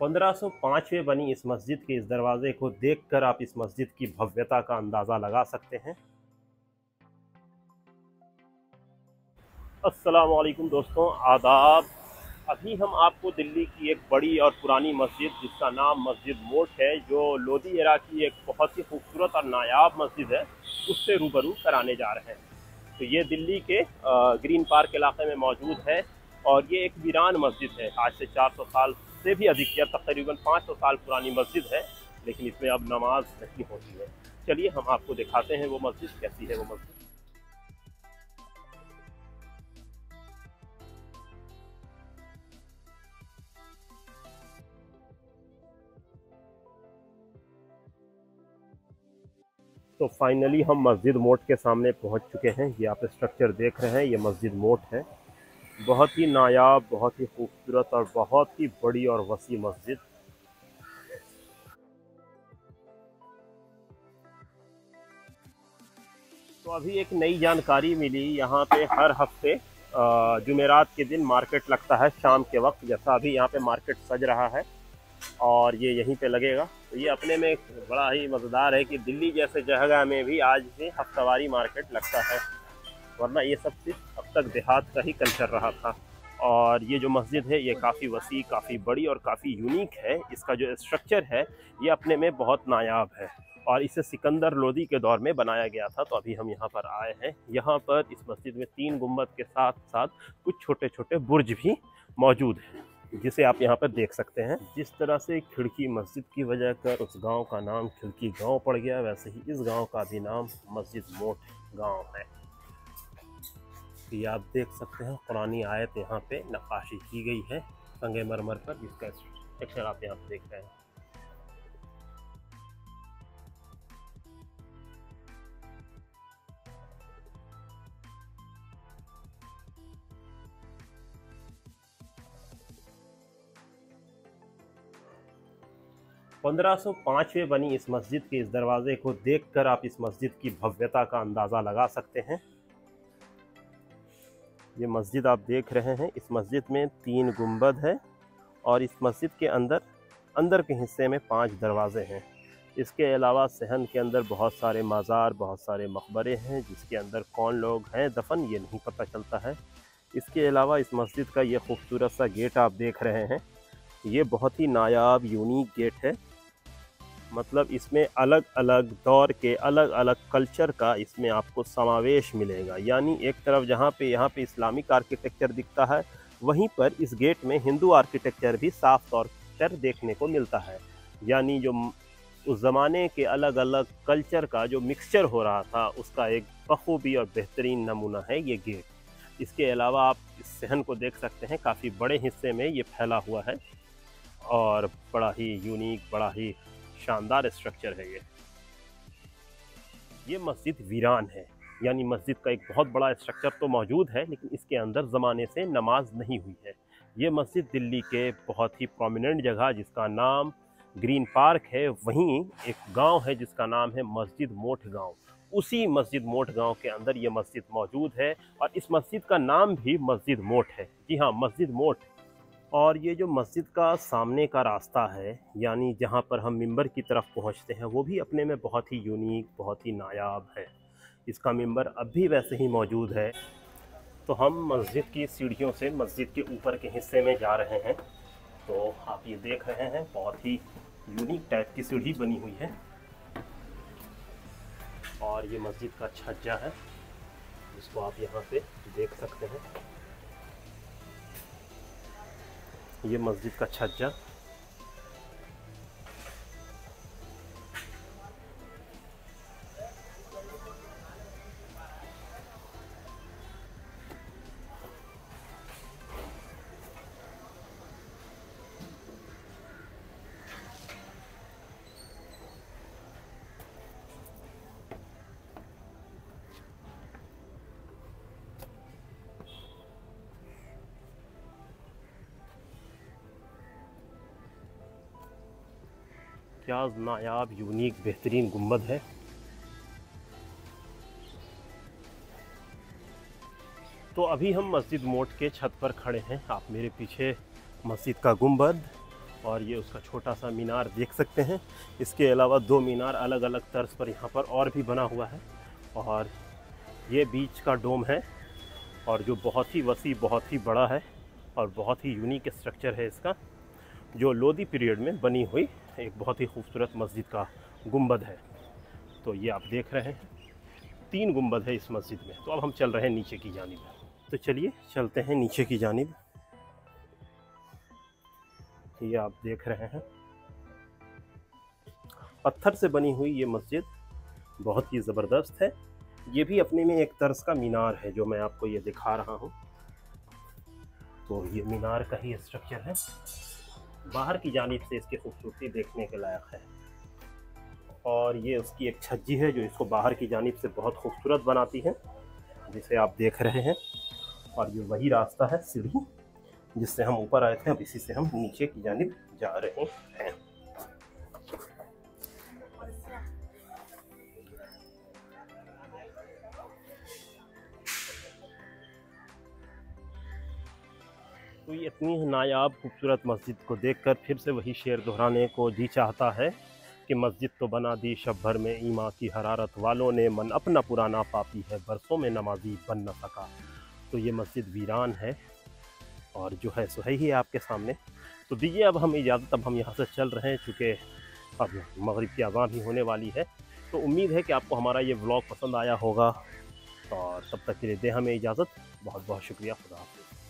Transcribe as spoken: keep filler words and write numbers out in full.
पंद्रह सौ पाँच में बनी इस मस्जिद के इस दरवाजे को देखकर आप इस मस्जिद की भव्यता का अंदाज़ा लगा सकते हैं। अस्सलाम वालेकुम दोस्तों, आदाब। अभी हम आपको दिल्ली की एक बड़ी और पुरानी मस्जिद जिसका नाम मस्जिद मोट है, जो लोधी एरा की एक बहुत ही खूबसूरत और नायाब मस्जिद है, उससे रूबरू कराने जा रहे हैं। तो ये दिल्ली के अ, ग्रीन पार्क इलाके में मौजूद है और ये एक वीरान मस्जिद है। आज से चार सौ साल से भी अधिक या तकरीबन पाँच सौ साल पुरानी मस्जिद है, लेकिन इसमें अब नमाज नहीं होती है। चलिए हम आपको दिखाते हैं वो मस्जिद कैसी है। वो मस्जिद तो फाइनली हम मस्जिद मोट के सामने पहुंच चुके हैं। ये आप स्ट्रक्चर देख रहे हैं, ये मस्जिद मोट है। बहुत ही नायाब, बहुत ही खूबसूरत और बहुत ही बड़ी और वसी मस्जिद। तो अभी एक नई जानकारी मिली, यहाँ पे हर हफ्ते अ, जुमेरात के दिन मार्केट लगता है शाम के वक्त। जैसा अभी यहाँ पे मार्केट सज रहा है और ये यहीं पे लगेगा। तो ये अपने में एक बड़ा ही मज़ेदार है कि दिल्ली जैसे जगह में भी आज से हफ्तावारी मार्केट लगता है, वरना ये सब सिर्फ अब तक देहात का ही कल्चर रहा था। और ये जो मस्जिद है ये काफ़ी वसी, काफ़ी बड़ी और काफ़ी यूनिक है। इसका जो स्ट्रक्चर है ये अपने में बहुत नायाब है और इसे सिकंदर लोदी के दौर में बनाया गया था। तो अभी हम यहाँ पर आए हैं। यहाँ पर इस मस्जिद में तीन गुम्बद के साथ साथ कुछ छोटे छोटे बुर्ज भी मौजूद हैं, जिसे आप यहाँ पर देख सकते हैं। जिस तरह से खिड़की मस्जिद की वजह कर उस गांव का नाम खिड़की गांव पड़ गया, वैसे ही इस गांव का भी नाम मस्जिद मोट गांव है। ये आप देख सकते हैं, पुरानी आयत यहाँ पे नक्काशी की गई है संगमरमर पर, जिसका स्ट्रक्चर आप यहाँ पे देख रहे हैं। पंद्रह सौ पाँच में बनी इस मस्जिद के इस दरवाजे को देखकर आप इस मस्जिद की भव्यता का अंदाज़ा लगा सकते हैं। ये मस्जिद आप देख रहे हैं, इस मस्जिद में तीन गुंबद है और इस मस्जिद के अंदर अंदर के हिस्से में पांच दरवाजे हैं। इसके अलावा सहन के अंदर बहुत सारे मज़ार, बहुत सारे मकबरे हैं, जिसके अंदर कौन लोग हैं दफन ये नहीं पता चलता है। इसके अलावा इस मस्जिद का ये खूबसूरत सा गेट आप देख रहे हैं, ये बहुत ही नायाब यूनिक गेट है। मतलब इसमें अलग अलग दौर के अलग अलग कल्चर का इसमें आपको समावेश मिलेगा। यानी एक तरफ जहाँ पे यहाँ पे इस्लामिक आर्किटेक्चर दिखता है, वहीं पर इस गेट में हिंदू आर्किटेक्चर भी साफ तौर पर देखने को मिलता है। यानी जो उस ज़माने के अलग अलग कल्चर का जो मिक्सचर हो रहा था, उसका एक बखूबी और बेहतरीन नमूना है ये गेट। इसके अलावा आप इस सहन को देख सकते हैं, काफ़ी बड़े हिस्से में ये फैला हुआ है और बड़ा ही यूनिक, बड़ा ही शानदार स्ट्रक्चर है ये। ये मस्जिद वीरान है, यानी मस्जिद का एक बहुत बड़ा स्ट्रक्चर तो मौजूद है, लेकिन इसके अंदर ज़माने से नमाज नहीं हुई है। ये मस्जिद दिल्ली के बहुत ही प्रोमिनेंट जगह जिसका नाम ग्रीन पार्क है, वहीं एक गांव है जिसका नाम है मस्जिद मोट गांव। उसी मस्जिद मोट गांव के अंदर ये मस्जिद मौजूद है और इस मस्जिद का नाम भी मस्जिद मोट है। जी हाँ, मस्जिद मोट। और ये जो मस्जिद का सामने का रास्ता है, यानी जहाँ पर हम मिंबर की तरफ पहुँचते हैं, वो भी अपने में बहुत ही यूनिक, बहुत ही नायाब है। इसका मिंबर अब भी वैसे ही मौजूद है। तो हम मस्जिद की सीढ़ियों से मस्जिद के ऊपर के हिस्से में जा रहे हैं। तो आप ये देख रहे हैं, बहुत ही यूनिक टाइप की सीढ़ी बनी हुई है और ये मस्जिद का छज्जा है, जिसको आप यहाँ से देख सकते हैं। ये मस्जिद का छज्जा। क्या नायाब, यूनिक, बेहतरीन गुंबद है। तो अभी हम मस्जिद मोट के छत पर खड़े हैं। आप मेरे पीछे मस्जिद का गुंबद और ये उसका छोटा सा मीनार देख सकते हैं। इसके अलावा दो मीनार अलग अलग तर्ज पर यहाँ पर और भी बना हुआ है। और ये बीच का डोम है और जो बहुत ही वसी, बहुत ही बड़ा है और बहुत ही यूनिक स्ट्रक्चर है इसका, जो लोदी पीरियड में बनी हुई एक बहुत ही खूबसूरत मस्जिद का गुंबद है। तो ये आप देख रहे हैं, तीन गुंबद है इस मस्जिद में। तो अब हम चल रहे हैं नीचे की जानिब। तो चलिए चलते हैं नीचे की जानिब। ये आप देख रहे हैं, पत्थर से बनी हुई ये मस्जिद बहुत ही ज़बरदस्त है। ये भी अपने में एक तर्ज का मीनार है जो मैं आपको ये दिखा रहा हूँ। तो ये मीनार का ही स्ट्रक्चर है। बाहर की जानिब से इसकी खूबसूरती देखने के लायक है। और ये उसकी एक छज्जी है जो इसको बाहर की जानिब से बहुत खूबसूरत बनाती है, जिसे आप देख रहे हैं। और ये वही रास्ता है, सीढ़ी, जिससे हम ऊपर आए थे। अब इसी से हम नीचे की जानिब जा रहे हैं। तो ये इतनी नायाब खूबसूरत मस्जिद को देखकर फिर से वही शेर दोहराने को जी चाहता है कि मस्जिद तो बना दी शब भर में ईमा की हरारत वालों ने, मन अपना पुराना पापी है बरसों में नमाजी बन न सका। तो ये मस्जिद वीरान है और जो है सो है ही आपके सामने। तो दीजिए अब हम इजाज़त, अब हम यहाँ से चल रहे हैं, चूँकि अब मगरिब की अज़ान भी होने वाली है। तो उम्मीद है कि आपको हमारा ये व्लॉग पसंद आया होगा और तब तक के लिए दे हमें इजाज़त। बहुत बहुत शुक्रिया। खुदा हाफ़िज़।